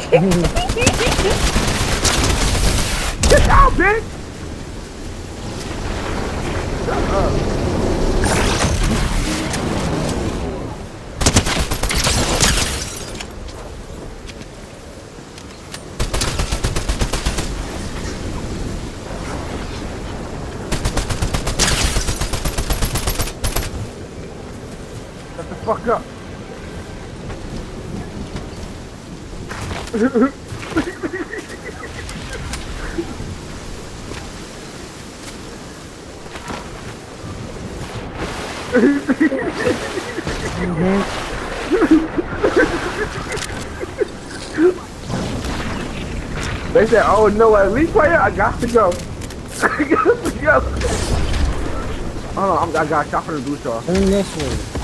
Get out, bitch! Shut up. Shut the fuck up. They said, oh no, elite player, I got to go. I got to go. Hold on, I got shot for the blue star. Turn this way.